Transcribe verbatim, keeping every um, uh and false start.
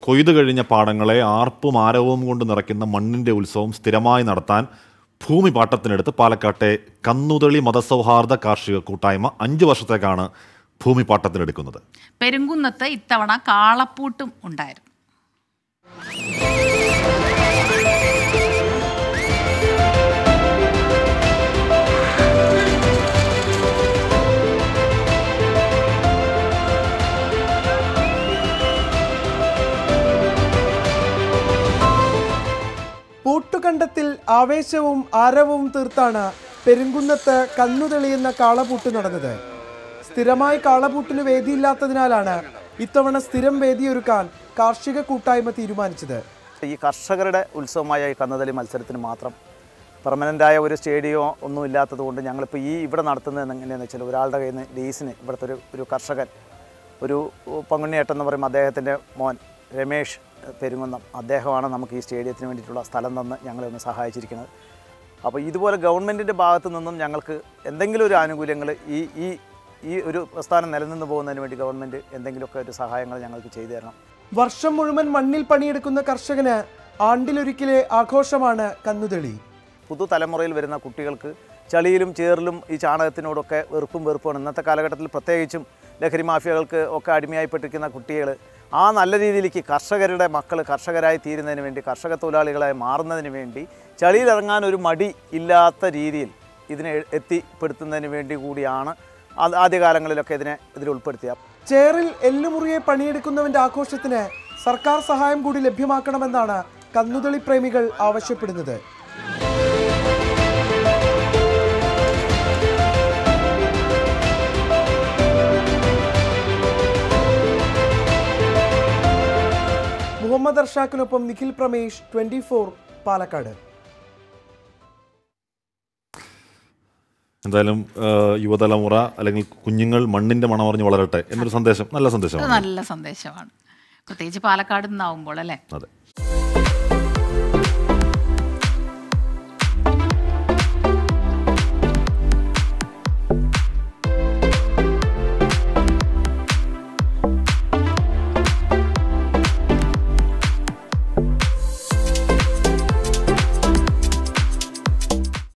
കൊയ്തു കഴിഞ്ഞ പാടങ്ങളെ ആർപ്പും ആരവവും കൊണ്ട് നിറയ്ക്കുന്ന മണ്ണിൻ്റെ ഉത്സവം സ്ഥിരമായി നടത്താൻ ഭൂമി പാട്ടത്തിനെടുത്ത് പാലക്കാട്ടെ കന്നുതളി മതസൗഹാർദ്ദ കാർഷിക കൂട്ടായ്മ അഞ്ചു വർഷത്തേക്കാണ് ഭൂമി പാട്ടത്തിനെടുക്കുന്നത്. പെരുങ്കുന്നത്ത് ഇത്തവണ കാളപ്പൂട്ടും ഉണ്ടായിരുന്നു. പൂട്ടുകണ്ടത്തിൽ ആവേശവും ആരവവും തീർത്താണ് പെരുങ്കുന്നത്ത് കന്നുതെളിയുന്ന കാളപൂട്ട് നടന്നത്. സ്ഥിരമായി കാളപൂട്ടിന് വേദിയില്ലാത്തതിനാലാണ് ഇത്തവണ സ്ഥിരം വേദിയൊരുക്കാൻ കാർഷിക കൂട്ടായ്മ തീരുമാനിച്ചത്. ഈ കർഷകരുടെ ഉത്സവമായ ഈ കന്നുതളി മത്സരത്തിന് മാത്രം പെർമനൻ്റായ ഒരു സ്റ്റേഡിയോ ഒന്നും ഇല്ലാത്തത് കൊണ്ട് ഞങ്ങളിപ്പോൾ ഈ ഇവിടെ നടത്തുന്നത് എങ്ങനെയാണെന്ന് വെച്ചാൽ ഒരാളുടെ കയ്യിൽ നിന്ന് ലീസിന് ഇവിടുത്തെ ഒരു ഒരു കർഷകൻ ഒരു പങ്കുണ്ണിയേട്ടെന്ന് പറയും അദ്ദേഹത്തിൻ്റെ മോൻ രമേഷ് പെരുങ്കുന്നം അദ്ദേഹമാണ് നമുക്ക് ഈ സ്റ്റേഡിയത്തിന് വേണ്ടിയിട്ടുള്ള സ്ഥലം തന്ന് ഞങ്ങളെ ഒന്ന് സഹായിച്ചിരിക്കുന്നത്. അപ്പോൾ ഇതുപോലെ ഗവൺമെൻറ്റിൻ്റെ ഭാഗത്തു നിന്നും ഞങ്ങൾക്ക് എന്തെങ്കിലും ഒരു ആനുകൂല്യങ്ങൾ ഈ ഈ ഈ ഒരു പ്രസ്ഥാനം നിലനിന്ന് പോകുന്നതിന് വേണ്ടി ഗവൺമെൻറ് എന്തെങ്കിലുമൊക്കെ ഒരു സഹായങ്ങൾ ഞങ്ങൾക്ക് ചെയ്തു തരണം. വർഷം മുഴുവൻ മണ്ണിൽ പണിയെടുക്കുന്ന കർഷകന് ആണ്ടിലൊരിക്കലെ ആഘോഷമാണ് കന്നുതെളി. പുതുതലമുറയിൽ വരുന്ന കുട്ടികൾക്ക് ചളിയിലും ചേറിലും ഈ ചാണകത്തിനോടൊക്കെ വെറുപ്പും വെറുപ്പുമാണ്. ഇന്നത്തെ കാലഘട്ടത്തിൽ പ്രത്യേകിച്ചും ലഹരി മാഫിയകൾക്ക് ഒക്കെ അടിമയായിപ്പെട്ടിരിക്കുന്ന കുട്ടികൾ ആ നല്ല രീതിയിലേക്ക് കർഷകരുടെ മക്കൾ കർഷകരായി തീരുന്നതിന് വേണ്ടി കർഷക തൊഴിലാളികളായി മാറുന്നതിന് വേണ്ടി ചളിയിലിറങ്ങാൻ ഒരു മടി ഇല്ലാത്ത രീതിയിൽ ഇതിനെ എത്തിപ്പെടുത്തുന്നതിന് വേണ്ടി കൂടിയാണ് ആദ്യകാലങ്ങളിലൊക്കെ ഇതിനെ ഇതിൽ ഉൾപ്പെടുത്തിയത്. ചേറിൽ എല്ലുമുറിയെ പണിയെടുക്കുന്നവന്റെ ആഘോഷത്തിന് സർക്കാർ സഹായം കൂടി ലഭ്യമാക്കണമെന്നാണ് കന്നുതളി പ്രേമികൾ ആവശ്യപ്പെടുന്നത്. മുഹമ്മദ് അർഷാക്കിനൊപ്പം നിഖിൽ പ്രമേഷ്, ട്വന്റി ഫോർ, പാലക്കാട്. എന്തായാലും യുവതലമുറ അല്ലെങ്കിൽ കുഞ്ഞുങ്ങൾ മണ്ണിന്റെ മണമറിഞ്ഞ് വളരട്ടെ എന്നൊരു സന്ദേശം നല്ല സന്ദേശമാണ്. നല്ല സന്ദേശമാണ്, പ്രത്യേകിച്ച് പാലക്കാട് നിന്നാവുമ്പോൾ അല്ലേ. അതെ.